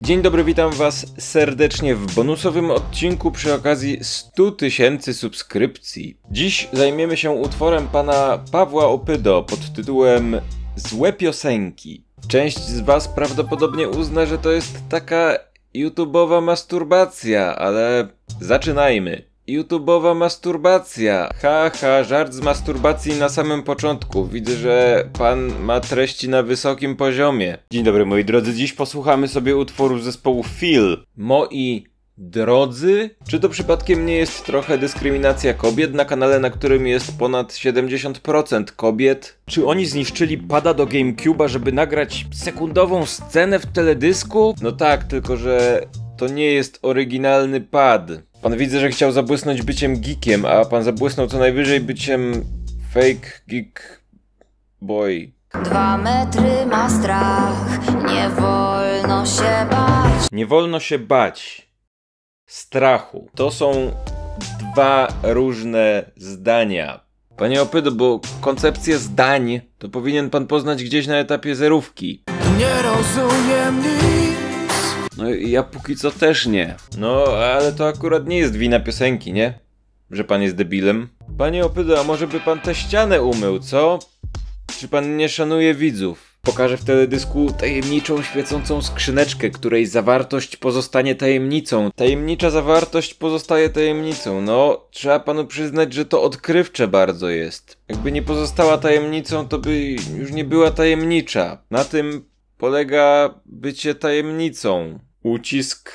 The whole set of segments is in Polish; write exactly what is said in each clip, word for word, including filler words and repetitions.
Dzień dobry, witam was serdecznie w bonusowym odcinku przy okazji stu tysięcy subskrypcji. Dziś zajmiemy się utworem pana Pawła Opydo pod tytułem Złe piosenki. Część z was prawdopodobnie uzna, że to jest taka YouTube'owa masturbacja, ale zaczynajmy. YouTube'owa masturbacja. Ha, ha, żart z masturbacji na samym początku. Widzę, że pan ma treści na wysokim poziomie. Dzień dobry, moi drodzy. Dziś posłuchamy sobie utworu zespołu Feel. Moi drodzy? Czy to przypadkiem nie jest trochę dyskryminacja kobiet na kanale, na którym jest ponad siedemdziesiąt procent kobiet? Czy oni zniszczyli pada do GameCube'a, żeby nagrać sekundową scenę w teledysku? No tak, tylko że to nie jest oryginalny pad. Pan widzę, że chciał zabłysnąć byciem geekiem, a pan zabłysnął co najwyżej byciem fake geek boy. Dwa metry ma strach, nie wolno się bać. Nie wolno się bać strachu. To są dwa różne zdania. Panie Opydo, bo koncepcję zdań to powinien pan poznać gdzieś na etapie zerówki. Nie rozumiem nic. No i ja póki co też nie. No, ale to akurat nie jest wina piosenki, nie? Że pan jest debilem. Panie Opydo, a może by pan tę ścianę umył, co? Czy pan nie szanuje widzów? Pokażę w teledysku tajemniczą, świecącą skrzyneczkę, której zawartość pozostanie tajemnicą. Tajemnicza zawartość pozostaje tajemnicą. No, trzeba panu przyznać, że to odkrywcze bardzo jest. Jakby nie pozostała tajemnicą, to by już nie była tajemnicza. Na tym polega bycie tajemnicą. Ucisk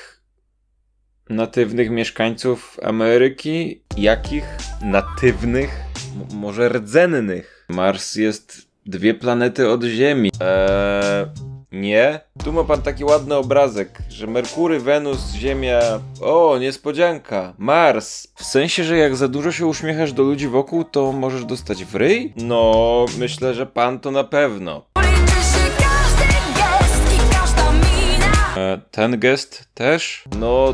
natywnych mieszkańców Ameryki? Jakich? Natywnych? M może rdzennych? Mars jest dwie planety od Ziemi. Eee, nie? Tu ma pan taki ładny obrazek, że Merkury, Wenus, Ziemia... O, niespodzianka! Mars! W sensie, że jak za dużo się uśmiechasz do ludzi wokół, to możesz dostać w ryj? No, myślę, że pan to na pewno. Ten gest też? No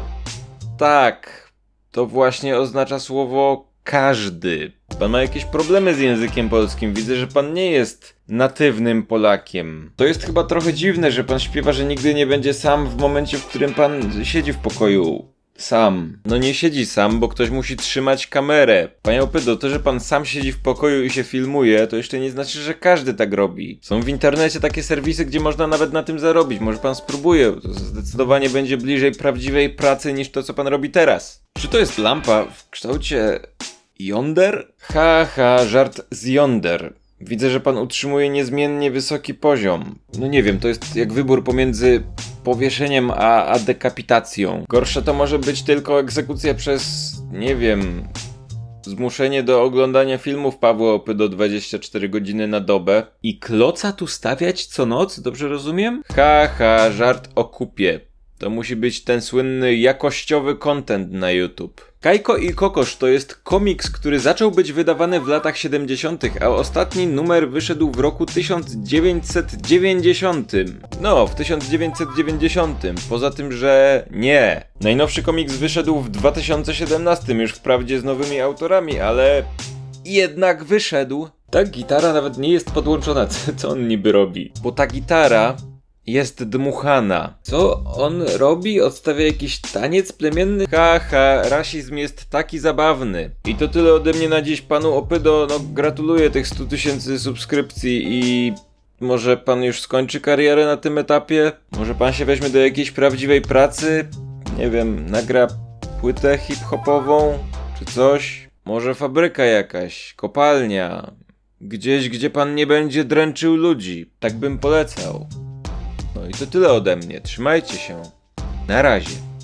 tak, to właśnie oznacza słowo każdy. Pan ma jakieś problemy z językiem polskim, widzę, że pan nie jest natywnym Polakiem. To jest chyba trochę dziwne, że pan śpiewa, że nigdy nie będzie sam w momencie, w którym pan siedzi w pokoju. Sam. No nie siedzi sam, bo ktoś musi trzymać kamerę. Panie Opydo, to, że pan sam siedzi w pokoju i się filmuje, to jeszcze nie znaczy, że każdy tak robi. Są w internecie takie serwisy, gdzie można nawet na tym zarobić. Może pan spróbuje. To zdecydowanie będzie bliżej prawdziwej pracy niż to, co pan robi teraz. Czy to jest lampa w kształcie Yonder? Ha, ha, żart z Yonder. Widzę, że pan utrzymuje niezmiennie wysoki poziom. No nie wiem, to jest jak wybór pomiędzy powieszeniem a, a dekapitacją. Gorsze to może być tylko egzekucja przez, nie wiem, zmuszenie do oglądania filmów Pawła Opydo dwadzieścia cztery godziny na dobę. I kloca tu stawiać co noc? Dobrze rozumiem? Ha, ha, żart o kupie. To musi być ten słynny jakościowy content na YouTube. Kajko i Kokosz to jest komiks, który zaczął być wydawany w latach siedemdziesiątych, a ostatni numer wyszedł w roku tysiąc dziewięćset dziewięćdziesiątym. No, w tysiąc dziewięćset dziewięćdziesiątym. Poza tym, że nie. Najnowszy komiks wyszedł w dwa tysiące siedemnastym, już wprawdzie z nowymi autorami, ale jednak wyszedł. Ta gitara nawet nie jest podłączona. Co on niby robi? Bo ta gitara jest dmuchana. Co on robi? Odstawia jakiś taniec plemienny? Ha, ha, rasizm jest taki zabawny. I to tyle ode mnie na dziś, panu Opydo. No, gratuluję tych stu tysięcy subskrypcji i może pan już skończy karierę na tym etapie? Może pan się weźmie do jakiejś prawdziwej pracy? Nie wiem, nagra płytę hip-hopową? Czy coś? Może fabryka jakaś? Kopalnia? Gdzieś, gdzie pan nie będzie dręczył ludzi. Tak bym polecał. No i to tyle ode mnie. Trzymajcie się. Na razie.